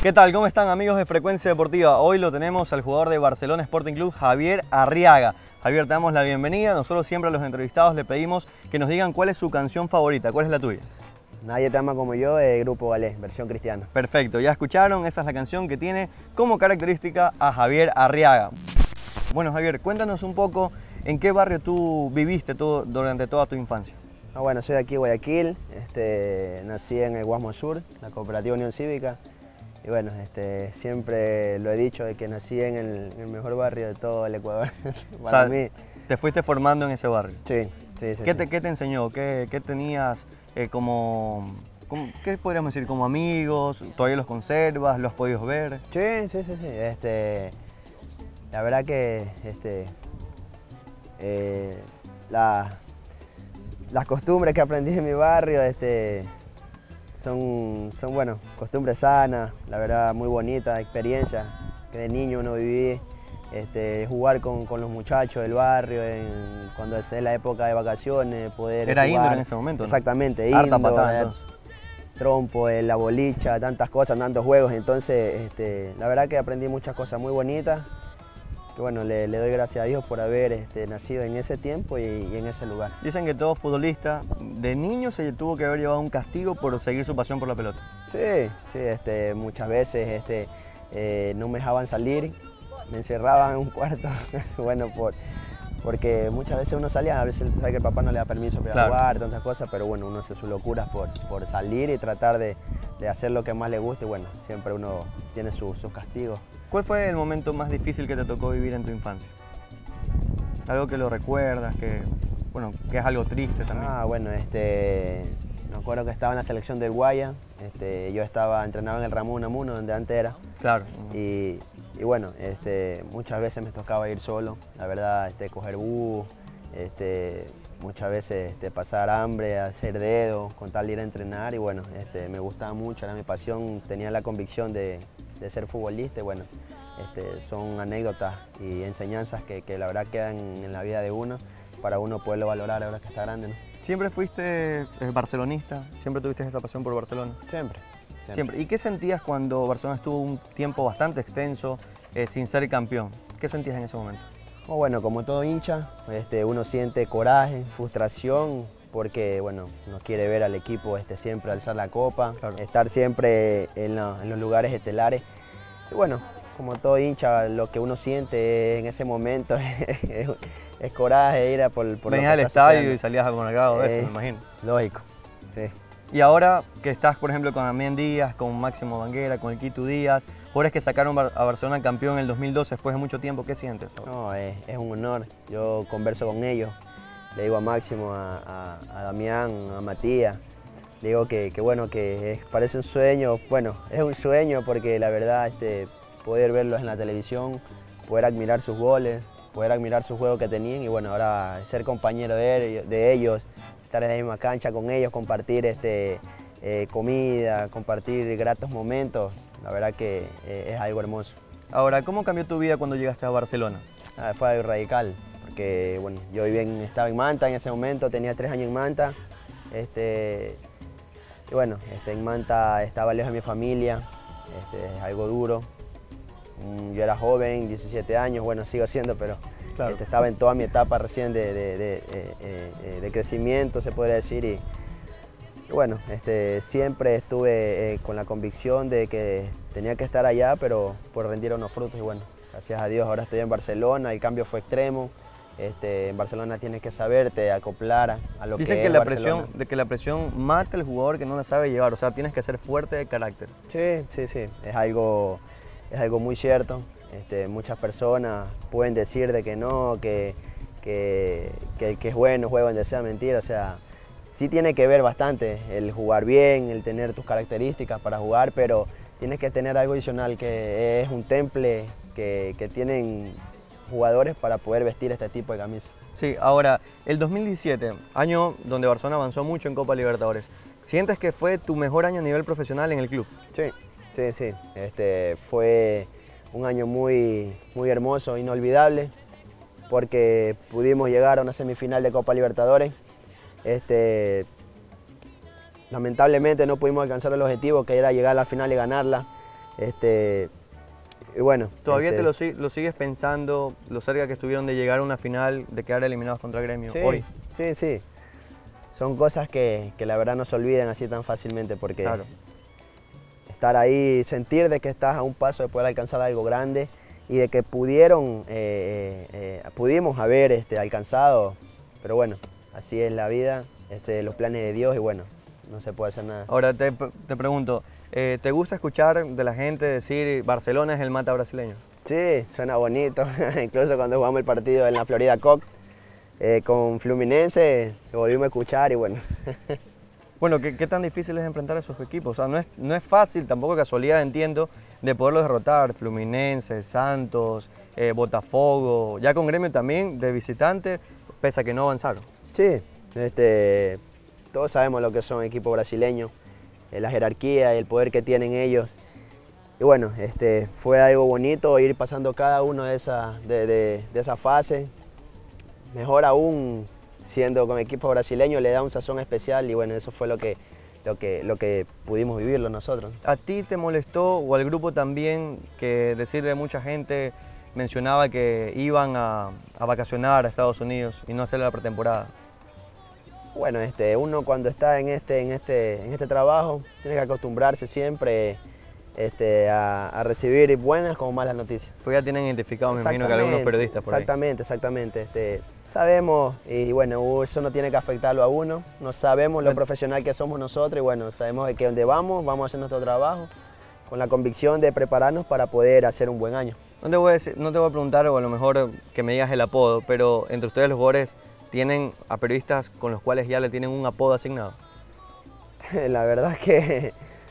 ¿Qué tal? ¿Cómo están, amigos de Frecuencia Deportiva? Hoy lo tenemos al jugador de Barcelona Sporting Club, Javier Arriaga. Javier, te damos la bienvenida. Nosotros siempre a los entrevistados le pedimos que nos digan cuál es su canción favorita. ¿Cuál es la tuya? Nadie te ama como yo, de Grupo Galé, versión cristiana. Perfecto, ya escucharon, esa es la canción que tiene como característica a Javier Arriaga. Bueno, Javier, cuéntanos un poco en qué barrio tú viviste durante toda tu infancia. Bueno, soy de aquí, Guayaquil, nací en el Guasmo Sur, la Cooperativa Unión Cívica. Y bueno, siempre lo he dicho, de que nací en el mejor barrio de todo el Ecuador. Para mí. Te fuiste formando en ese barrio. Sí. ¿Qué te enseñó? ¿Qué tenías ¿qué podríamos decir? ¿Como amigos? ¿Todavía los conservas? ¿Los has podido ver? Sí. La verdad que las costumbres que aprendí en mi barrio son bueno, costumbres sanas, la verdad muy bonitas, experiencias que de niño uno viví, jugar con los muchachos del barrio, cuando es la época de vacaciones, poder Era jugar. indoor en ese momento, ¿no? Exactamente, Harta indoor, patada, entonces. trompo, la bolicha, tantas cosas, tantos juegos, entonces la verdad que aprendí muchas cosas muy bonitas. Que bueno, le doy gracias a Dios por haber nacido en ese tiempo y en ese lugar. Dicen que todo futbolista de niño se tuvo que haber llevado un castigo por seguir su pasión por la pelota. Sí, muchas veces no me dejaban salir, me encerraban en un cuarto, bueno, porque muchas veces uno salía, a veces sabe que el papá no le da permiso para jugar, tantas cosas, pero bueno, uno hace sus locuras por salir y tratar de hacer lo que más le guste, bueno, siempre uno tiene sus castigos. ¿Cuál fue el momento más difícil que te tocó vivir en tu infancia? Algo que lo recuerdas, que es algo triste también. Bueno, me acuerdo que estaba en la selección del Guaya, yo entrenaba en el Ramón Unamuno, donde antes era. Claro. Y bueno, muchas veces me tocaba ir solo, la verdad, coger bus, muchas veces pasar hambre, hacer dedo, con tal de ir a entrenar y bueno, me gustaba mucho, era mi pasión, tenía la convicción de ser futbolista y bueno, son anécdotas y enseñanzas que la verdad quedan en la vida de uno para uno poderlo valorar ahora que está grande, ¿no? ¿Siempre fuiste barcelonista? ¿Siempre tuviste esa pasión por Barcelona? Siempre. ¿Y qué sentías cuando Barcelona estuvo un tiempo bastante extenso sin ser campeón? ¿Qué sentías en ese momento? Bueno, como todo hincha, uno siente coraje, frustración, porque bueno, uno quiere ver al equipo siempre alzar la copa, estar siempre en los lugares estelares. Y bueno, como todo hincha, lo que uno siente en ese momento es coraje, ir a por Venías al estadio y salías con el grado de eso, me imagino. Lógico, sí. Y ahora que estás, por ejemplo, con Damián Díaz, con Máximo Banguera, con el Quito Díaz, jugadores que sacaron a Barcelona campeón en el 2012 después de mucho tiempo, ¿qué sientes ahora? No, es un honor, yo converso con ellos, le digo a Máximo, a Damián, a Matías, le digo que bueno, que parece un sueño, bueno, es un sueño porque la verdad poder verlos en la televisión, poder admirar sus goles, poder admirar su juego que tenían y bueno, ahora ser compañero de ellos, estar en la misma cancha con ellos, compartir comida, compartir gratos momentos, la verdad que es algo hermoso. Ahora, ¿cómo cambió tu vida cuando llegaste a Barcelona? Fue algo radical, porque bueno, yo estaba en Manta en ese momento, tenía 3 años en Manta, y bueno, en Manta estaba lejos de mi familia, es algo duro. Yo era joven, 17 años, bueno, sigo siendo, pero claro, estaba en toda mi etapa recién de crecimiento, se podría decir, y bueno, siempre estuve con la convicción de que tenía que estar allá, pero por rendir unos frutos, y bueno, gracias a Dios ahora estoy en Barcelona, el cambio fue extremo. En Barcelona tienes que saberte acoplar a lo que es Barcelona. Dicen que la presión mata al jugador que no la sabe llevar, o sea, tienes que ser fuerte de carácter. Sí, es algo muy cierto. Muchas personas pueden decir de que no, que el que es bueno juega donde sea, mentira, o sea, sí tiene que ver bastante el jugar bien, el tener tus características para jugar, pero tienes que tener algo adicional que es un temple que tienen jugadores para poder vestir este tipo de camisas. Sí, ahora, el 2017, año donde Barcelona avanzó mucho en Copa Libertadores, ¿sientes que fue tu mejor año a nivel profesional en el club? Sí. Fue un año muy hermoso, inolvidable, porque pudimos llegar a una semifinal de Copa Libertadores. Lamentablemente no pudimos alcanzar el objetivo, que era llegar a la final y ganarla. Y bueno. ¿Todavía te lo sigues pensando, lo cerca que estuvieron de llegar a una final, de quedar eliminados contra el Gremio sí, hoy? Sí, sí. Son cosas que la verdad no se olvidan así tan fácilmente, porque claro, estar ahí, sentir de que estás a un paso de poder alcanzar algo grande y de que pudimos haber alcanzado, pero bueno, así es la vida, los planes de Dios y bueno, no se puede hacer nada. Ahora te pregunto, ¿te gusta escuchar de la gente decir Barcelona es el Mata brasileño? Sí, suena bonito, incluso cuando jugamos el partido en la Florida Cup con Fluminense, lo volvimos a escuchar y bueno. Bueno, ¿qué tan difícil es enfrentar a esos equipos? O sea, no es fácil, tampoco casualidad, entiendo, de poderlos derrotar. Fluminense, Santos, Botafogo, ya con Gremio también de visitante, pese a que no avanzaron. Sí, todos sabemos lo que son equipos brasileños, la jerarquía y el poder que tienen ellos. Y bueno, fue algo bonito ir pasando cada uno de esa fase. Mejor aún, siendo con equipo brasileño, le da un sazón especial y bueno, eso fue lo que pudimos vivirlo nosotros. ¿A ti te molestó o al grupo también que decir de mucha gente mencionaba que iban a vacacionar a Estados Unidos y no hacer la pretemporada? Bueno, uno cuando está en este trabajo tiene que acostumbrarse siempre a recibir buenas como malas noticias. Pues ya tienen identificado, me imagino, que algunos periodistas por ahí. Exactamente. Sabemos, y bueno, eso no tiene que afectarlo a uno. No sabemos lo profesional que somos nosotros y bueno, sabemos que donde vamos a hacer nuestro trabajo con la convicción de prepararnos para poder hacer un buen año. No te voy a preguntar, o a lo mejor que me digas el apodo, pero entre ustedes los jugadores tienen a periodistas con los cuales ya le tienen un apodo asignado. La verdad es que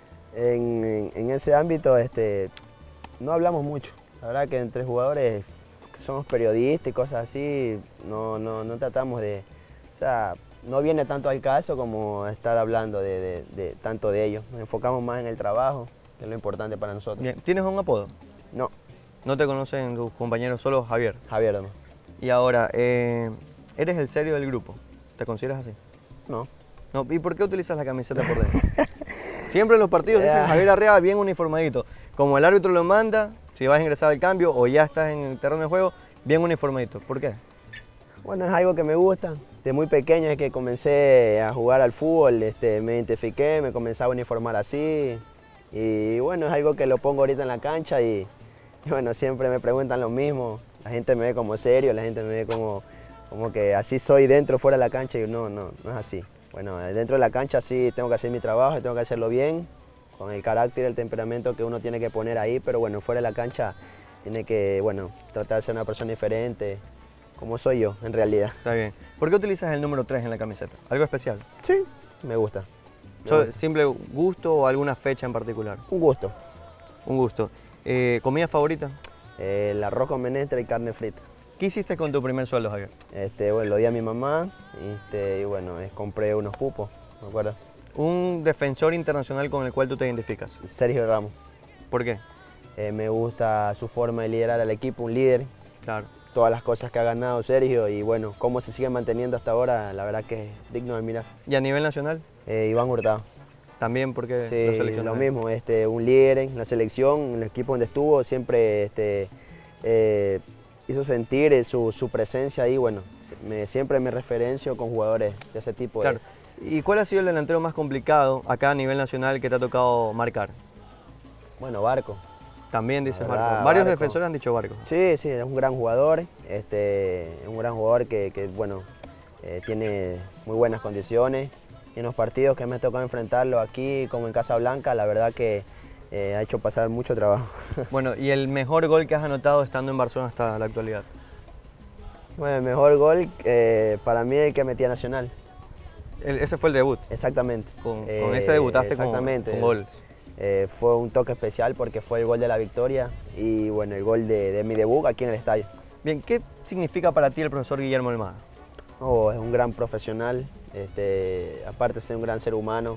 en ese ámbito no hablamos mucho. La verdad que entre jugadores que somos periodistas y cosas así, no tratamos de... O sea, no viene tanto al caso como estar hablando tanto de ellos. Nos enfocamos más en el trabajo, que es lo importante para nosotros. Bien, ¿tienes un apodo? No. ¿No te conocen tus compañeros, solo Javier? Javier, no. Y ahora, ¿eres el serio del grupo? ¿Te consideras así? No. No, ¿y por qué utilizas la camiseta por dentro? Siempre en los partidos dicen Javier Arriaga bien uniformadito. Como el árbitro lo manda, si vas a ingresar al cambio o ya estás en el terreno de juego, bien uniformadito. ¿Por qué? Bueno, es algo que me gusta. Desde muy pequeño es que comencé a jugar al fútbol, me identifiqué, me comencé a uniformar así. Y bueno, es algo que lo pongo ahorita en la cancha y bueno, siempre me preguntan lo mismo. La gente me ve como serio, la gente me ve como que así soy dentro, fuera de la cancha y no es así. Bueno, dentro de la cancha sí tengo que hacer mi trabajo, tengo que hacerlo bien, con el carácter y el temperamento que uno tiene que poner ahí, pero bueno, fuera de la cancha tiene que, bueno, tratar de ser una persona diferente, como soy yo, en realidad. Está bien. ¿Por qué utilizas el número 3 en la camiseta? ¿Algo especial? Sí, me gusta. ¿Simple gusto o alguna fecha en particular? Un gusto. Un gusto. ¿Comida favorita? El arroz con menestra y carne frita. ¿Qué hiciste con tu primer sueldo, Javier? Bueno, lo di a mi mamá y bueno, compré unos pupos, ¿me acuerdas? Un defensor internacional con el cual tú te identificas. Sergio Ramos. ¿Por qué? Me gusta su forma de liderar al equipo, un líder. Claro. Todas las cosas que ha ganado Sergio y bueno, cómo se sigue manteniendo hasta ahora, la verdad que es digno de mirar. ¿Y a nivel nacional? Iván Hurtado. También porque sí, lo mismo, un líder en la selección, en el equipo donde estuvo, siempre hizo sentir su presencia ahí, bueno, siempre me referencio con jugadores de ese tipo. Claro. ¿Y cuál ha sido el delantero más complicado acá a nivel nacional que te ha tocado marcar? Bueno, Barco. También dices Barco. Varios Barco. defensores han dicho Barco. Sí, es un gran jugador, un gran jugador que bueno, tiene muy buenas condiciones. Y en los partidos que me ha tocado enfrentarlo aquí, como en Casablanca, la verdad que ha hecho pasar mucho trabajo. Bueno, ¿y el mejor gol que has anotado estando en Barcelona hasta la actualidad? Bueno, el mejor gol para mí es el que metí a Nacional. Ese fue el debut. Exactamente. Con ese debutaste con gol. Fue un toque especial porque fue el gol de la victoria y bueno, el gol de mi debut aquí en el estadio. Bien, ¿qué significa para ti el profesor Guillermo Almada? Es un gran profesional, aparte de ser un gran ser humano.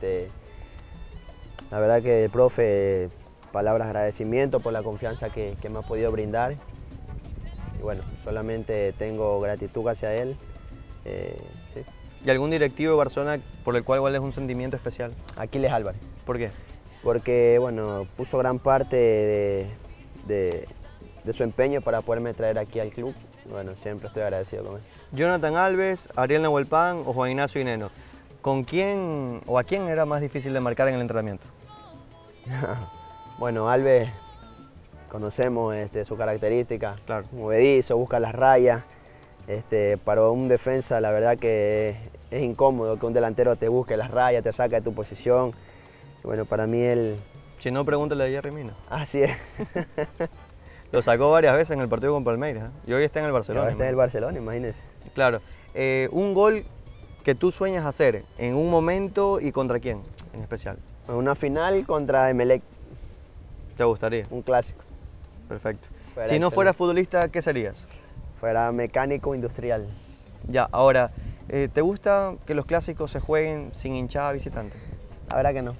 La verdad que el profe, palabras de agradecimiento por la confianza que me ha podido brindar. Y bueno, solamente tengo gratitud hacia él. Sí. ¿Y algún directivo de Barcelona por el cual guardes un sentimiento especial? Aquiles Álvarez. ¿Por qué? porque bueno, puso gran parte de su empeño para poderme traer aquí al club. Bueno, siempre estoy agradecido con él. Jonathan Alves, Ariel Nahuelpan o Juan Ignacio Ineno. ¿Con quién o a quién era más difícil de marcar en el entrenamiento? Bueno, Alves, conocemos su característica, claro. Movedizo, busca las rayas. Para un defensa la verdad que es incómodo que un delantero te busque las rayas, te saque de tu posición. Bueno, para mí él... Si no, pregúntale a Jerry Mina. Así es. Lo sacó varias veces en el partido con Palmeiras, ¿eh? Y hoy está en el Barcelona. Ahora está en el Barcelona, imagínese. Claro. Un gol que tú sueñas hacer en un momento y contra quién en especial. Una final contra Emelec. ¿Te gustaría? Un clásico. Perfecto. Si no fueras futbolista, ¿qué serías? Fuera mecánico industrial. Ya, ahora, ¿te gusta que los clásicos se jueguen sin hinchada visitante? La verdad que no.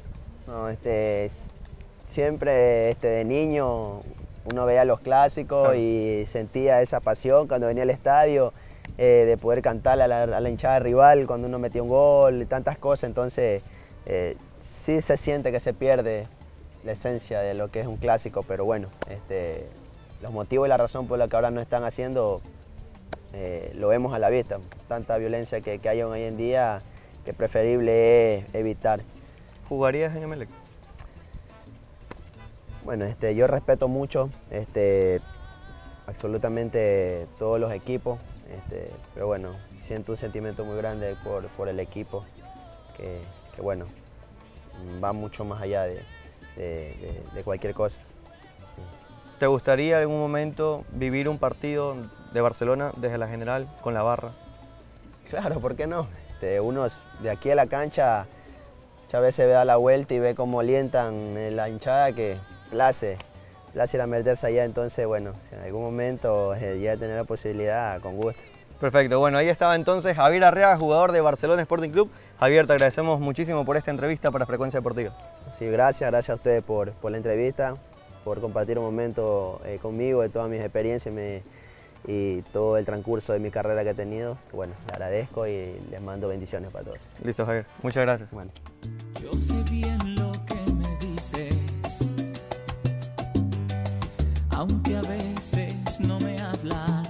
Siempre de niño uno veía los clásicos, claro, y sentía esa pasión cuando venía al estadio, de poder cantarle a la hinchada rival cuando uno metía un gol y tantas cosas. Entonces sí se siente que se pierde la esencia de lo que es un clásico, pero bueno, los motivos y la razón por la que ahora no están haciendo lo vemos a la vista. Tanta violencia que hay hoy en día que preferible es evitar. ¿Jugarías en Emelec? Bueno, yo respeto mucho absolutamente todos los equipos, pero bueno, siento un sentimiento muy grande por el equipo que bueno, va mucho más allá de cualquier cosa. ¿Te gustaría en algún momento vivir un partido de Barcelona desde la General con la barra? Claro, ¿por qué no? Uno de aquí a la cancha muchas veces ve a la vuelta y ve cómo alientan la hinchada, que place ir a meterse allá. Entonces, bueno, si en algún momento llega a tener la posibilidad, con gusto. Perfecto, bueno, ahí estaba entonces Javier Arriaga, jugador de Barcelona Sporting Club. Javier, te agradecemos muchísimo por esta entrevista para Frecuencia Deportiva. Sí, gracias a ustedes por la entrevista, por compartir un momento conmigo de todas mis experiencias y todo el transcurso de mi carrera que he tenido. Bueno, le agradezco y les mando bendiciones para todos. Listo, Javier. Muchas gracias. Bueno. Yo sé bien lo que me dices, aunque a veces no me hablas.